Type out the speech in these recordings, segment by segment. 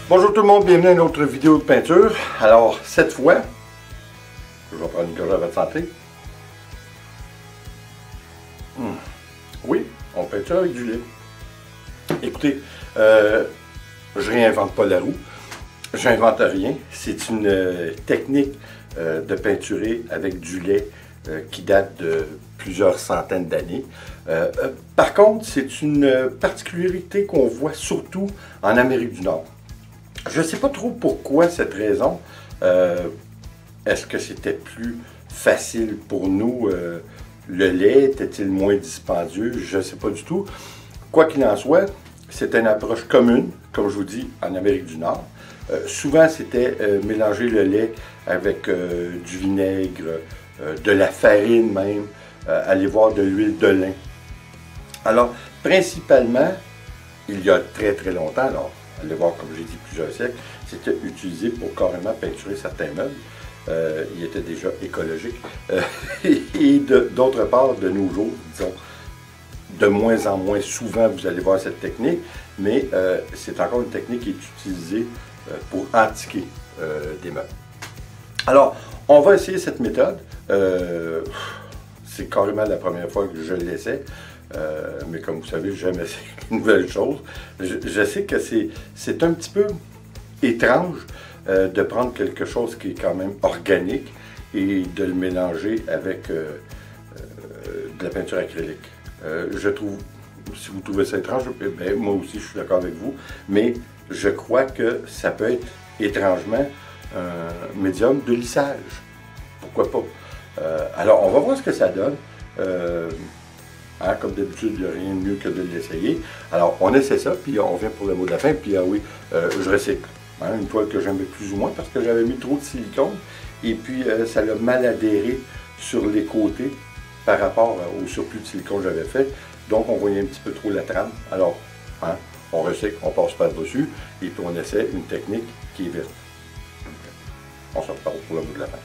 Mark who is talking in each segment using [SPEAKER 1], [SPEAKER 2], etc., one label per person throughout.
[SPEAKER 1] Bonjour tout le monde, bienvenue à une autre vidéo de peinture. Alors, cette fois, je vais prendre une gorgée à votre santé. Oui, on peinture avec du lait. Écoutez, je réinvente pas la roue, j'invente rien. C'est une technique de peinturer avec du lait qui date de plusieurs centaines d'années. Par contre, c'est une particularité qu'on voit surtout en Amérique du Nord. Je ne sais pas trop pourquoi cette raison. Est-ce que c'était plus facile pour nous? Le lait était-il moins dispendieux? Je ne sais pas du tout. Quoi qu'il en soit, c'est une approche commune, comme je vous dis, en Amérique du Nord. Souvent, c'était mélanger le lait avec du vinaigre, de la farine même, aller voir de l'huile de lin. Alors, principalement, il y a très très longtemps, alors, allez voir, comme j'ai dit, plusieurs siècles, c'était utilisé pour carrément peinturer certains meubles. Il était déjà écologique. Et d'autre part, de nos jours, disons, de moins en moins souvent, vous allez voir cette technique, mais c'est encore une technique qui est utilisée pour antiquer des meubles. Alors, on va essayer cette méthode. C'est carrément la première fois que je l'essaie. Mais comme vous savez, j'aime essayer de nouvelles choses. Je sais que c'est un petit peu étrange de prendre quelque chose qui est quand même organique et de le mélanger avec de la peinture acrylique. Je trouve, si vous trouvez ça étrange, ben, moi aussi je suis d'accord avec vous, mais je crois que ça peut être étrangement un médium de lissage. Pourquoi pas? Alors on va voir ce que ça donne. Hein, comme d'habitude, il n'y a rien de mieux que de l'essayer. Alors, on essaie ça, puis on vient pour le mot de la fin, puis ah oui, je recycle. Hein, une toile que j'aimais plus ou moins, parce que j'avais mis trop de silicone, et puis ça l'a mal adhéré sur les côtés par rapport au surplus de silicone que j'avais fait. Donc, on voyait un petit peu trop la trame. Alors, hein, on recycle, on passe par-dessus, et puis on essaie une technique qui est verte. On se reparle pour le mot de la fin.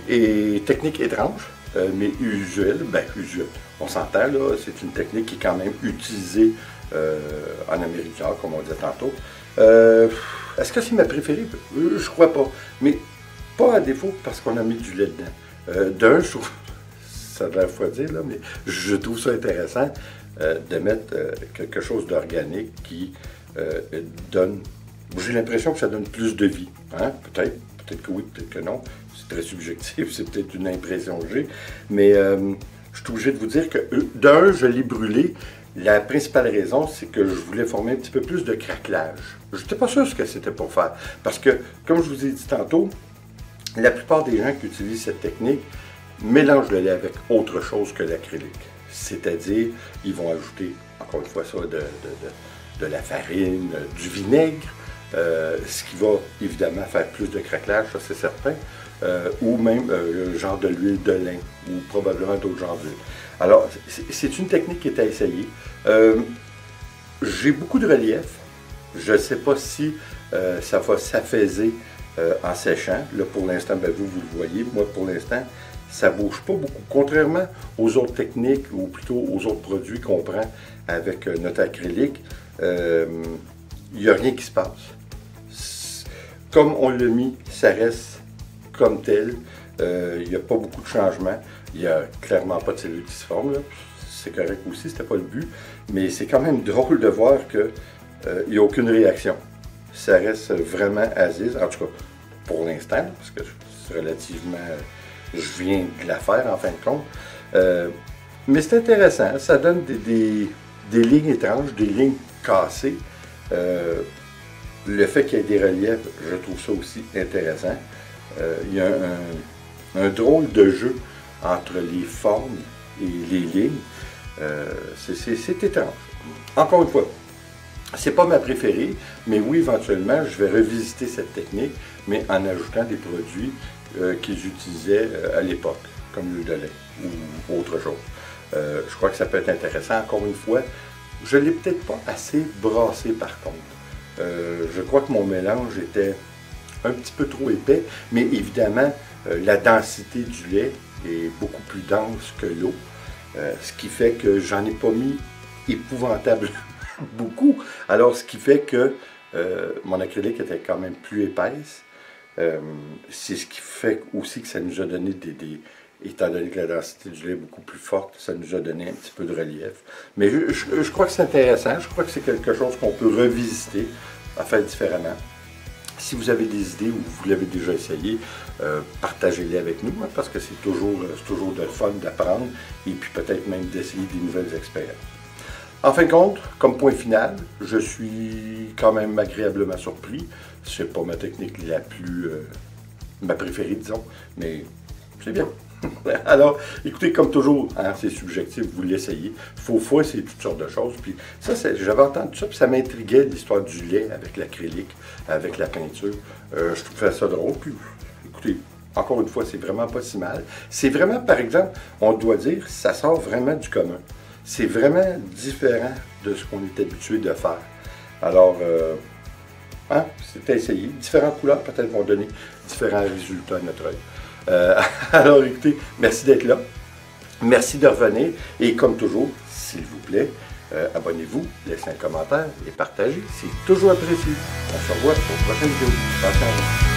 [SPEAKER 1] Et technique étrange, mais usuelle, usuelle. On s'entend, là, c'est une technique qui est quand même utilisée en Amérique du Nord, comme on disait tantôt. Est-ce que c'est ma préférée? Je crois pas. Mais pas à défaut parce qu'on a mis du lait dedans. D'un, je trouve, ça a l'air fois dire, là, mais je trouve ça intéressant de mettre quelque chose d'organique qui donne. J'ai l'impression que ça donne plus de vie. Hein? Peut-être que oui, peut-être que non. C'est très subjectif, c'est peut-être une impression que j'ai. Mais je suis obligé de vous dire que d'un, je l'ai brûlé. La principale raison, c'est que je voulais former un petit peu plus de craquelage. Je n'étais pas sûr ce que c'était pour faire. Parce que, comme je vous ai dit tantôt, la plupart des gens qui utilisent cette technique mélangent le lait avec autre chose que l'acrylique. C'est-à-dire, ils vont ajouter, encore une fois, ça, de la farine, du vinaigre, ce qui va évidemment faire plus de craquelage, ça c'est certain, ou même le genre de l'huile de lin, ou probablement d'autres genres d'huile. Alors, c'est une technique qui est à essayer. J'ai beaucoup de relief. Je ne sais pas si ça va s'affaiser en séchant. Là, pour l'instant, vous le voyez. Moi, pour l'instant, ça ne bouge pas beaucoup. Contrairement aux autres techniques, ou plutôt aux autres produits qu'on prend avec notre acrylique, il n'y a rien qui se passe. Comme on l'a mis, ça reste comme tel. Il n'y a pas beaucoup de changements. Il n'y a clairement pas de cellules qui se forment. C'est correct aussi, c'était pas le but. Mais c'est quand même drôle de voir qu'il n'y a aucune réaction. Ça reste vraiment aziz, en tout cas pour l'instant, parce que c'est relativement... je viens de la faire en fin de compte. Mais c'est intéressant, ça donne des lignes étranges, des lignes cassées. Le fait qu'il y ait des reliefs, je trouve ça aussi intéressant. Il y a un drôle de jeu entre les formes et les lignes. C'est étrange. Encore une fois, c'est pas ma préférée, mais oui, éventuellement, je vais revisiter cette technique, mais en ajoutant des produits qu'ils utilisaient à l'époque, comme l'huile de lait ou autre chose. Je crois que ça peut être intéressant. Encore une fois, je ne l'ai peut-être pas assez brassé par contre. Je crois que mon mélange était un petit peu trop épais, mais évidemment, la densité du lait est beaucoup plus dense que l'eau, ce qui fait que j'en ai pas mis épouvantable beaucoup. Alors, ce qui fait que mon acrylique était quand même plus épaisse. C'est ce qui fait aussi que ça nous a donné étant donné que la densité du lait est beaucoup plus forte, ça nous a donné un petit peu de relief. Mais je crois que c'est intéressant, je crois que c'est quelque chose qu'on peut revisiter, à faire différemment. Si vous avez des idées ou vous l'avez déjà essayé, partagez-les avec nous, hein, parce que c'est toujours de fun d'apprendre et puis peut-être même d'essayer des nouvelles expériences. En fin de compte, comme point final, je suis quand même agréablement surpris. C'est pas ma technique ma préférée, disons, mais c'est bien. Alors, écoutez, comme toujours, hein, c'est subjectif, vous l'essayez. Il faut essayer toutes sortes de choses. Puis ça, j'avais entendu ça, puis ça m'intriguait, l'histoire du lait avec l'acrylique, avec la peinture. Je trouvais ça drôle. Puis, écoutez, encore une fois, c'est vraiment pas si mal. C'est vraiment, par exemple, on doit dire, ça sort vraiment du commun. C'est vraiment différent de ce qu'on est habitué de faire. Alors, hein, c'est à essayer. Différentes couleurs, peut-être, vont donner différents résultats à notre œil. Alors écoutez, merci d'être là, merci de revenir et comme toujours, s'il vous plaît, abonnez-vous, laissez un commentaire et partagez, c'est toujours apprécié. On se revoit pour une prochaine vidéo. Bye.